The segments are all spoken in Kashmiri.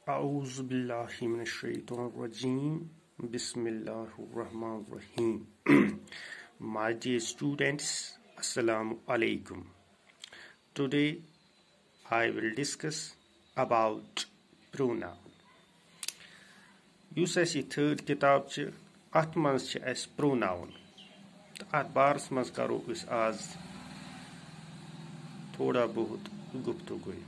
أعوذ بالله من الشيطان الرجيم بسم الله الرحمن الرحيم. My dear students, Assalamu alaikum. Today I will discuss about pronoun. Yus assi third kitab ch at mans ch as pronoun. At bars mans karo is az thoda bahut guftagoi.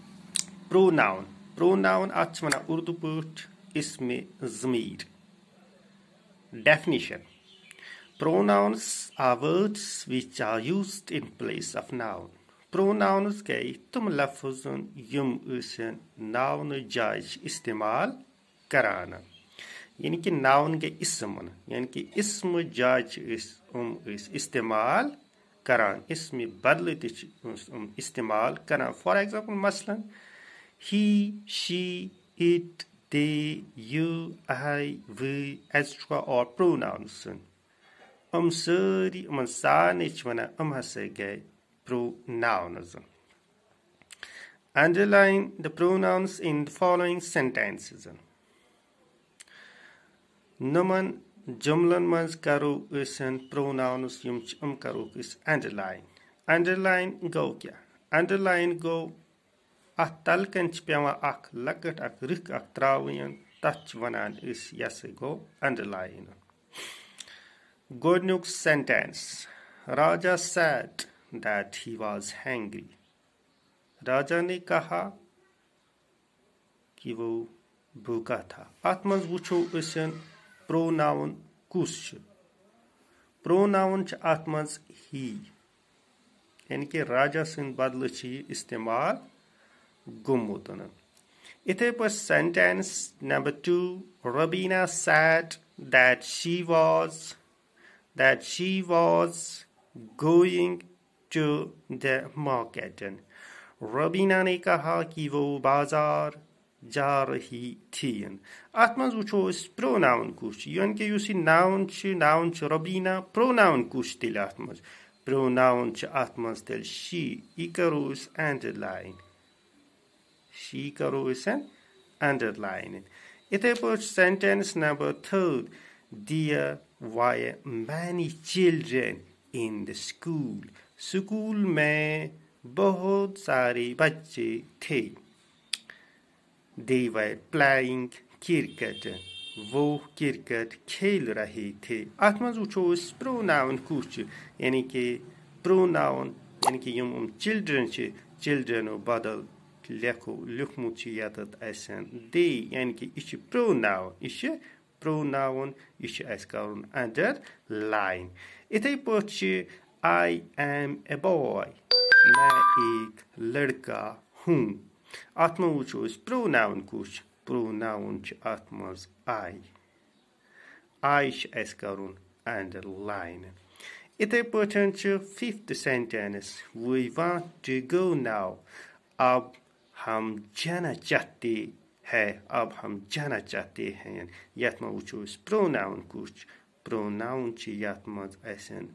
Pronoun at wana urdu put isme zamir. Definition: pronouns are words which are used in place of noun. Pronouns gay tum lafzun yum usen noun jaj istemal karana. यानी कि noun के ism यानी कि ism jaj is istemal karan. Ismi badle tich istemal karan. For example, maslan he, she, it, they, you, I, we, etc. are pronouns. Sari sanich wana hase gay pronouns. Underline the pronouns in the following sentences. Naman jumlan mans karo usen pronouns yum karo is underline. Underline go kya? Underline go atal kanch pewa ak lakat ak rik ak trawian touch vanan is yes go underline. Godnuk sentence. Raja said that he was hungry. Raja ने कहा कि वो भूखा था. Atmans wucho usen pronoun kush. Pronoun ch atmans he. यानी कि राजा सिंह बदल ची इस्तेमाल Gumutana. It was sentence number 2. Rabina said that she was going to the market. Rabina ने कहा कि वो बाजार जा रही थी. Atmans wucho is pronoun kush. यानी कि you see noun ch Rabina pronoun kush til atmans. Pronoun ch atmans til she. Icarus underline. She karo is an underline. It about sentence number 3. There were many children in the school. School में बहुत सारे बच्चे थे. They were playing cricket. वो क्रिकेट खेल रहे थे. आत्मज उठो इस pronoun कुछ यानी कि pronoun यानी कि यम children चे children बदल लिखमुची यादत ऐसन दे यानी कि इश pronoun इश ऐस करुन underline. इतने पहुँचे I am a boy. मैं एक लड़का हूँ. आत्मा उचो इस pronoun कुछ pronoun च आत्माज I इश ऐस करुन underline. इतने पहुँचे fifth sentence. We want to go now. अब हम जाना चाहते हैं. यात्मा उचो इस pronoun कुछ pronoun ची यात्मा ऐसन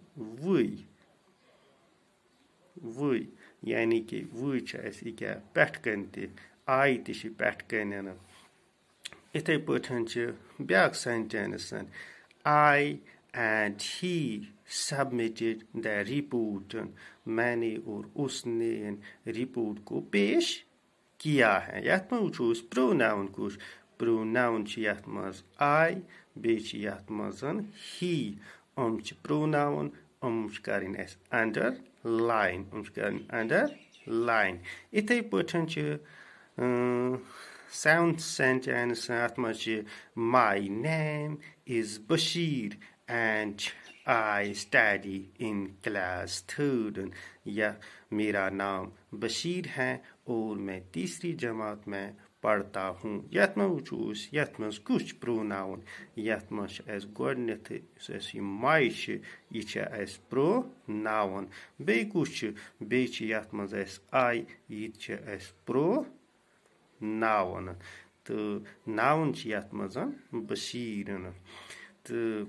वही यानी कि वही च ऐसी क्या पैटकनते आई तिशी पैटकनन. इतने पठन च ब्याक sentence. I and he submitted the report. मैंने और उसने रिपोर्ट को पेश किया है. यात्मा उचो इस pronoun कुछ pronoun च यात्माज I बेच यात्माजन he. च pronoun च करें ऐस underline. Underline. इतने पठन च sound sentence आत्मा च my name is Bashir and I study in class 3rd. या मेरा नाम बशीर है और मैं तीसरी जमात में पढ़ता हूँ. यात्मा उचूस यात्मस कुछ pronoun यात्मस as godneth as माइश इच as pronoun बे कुछ बेच यात्मस as I इच as pronoun. तो noun च यात्मस बशीरन. तो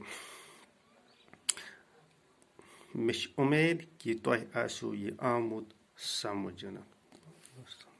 मिश उम्मीद कि तोह आसो ये आमुद समझना.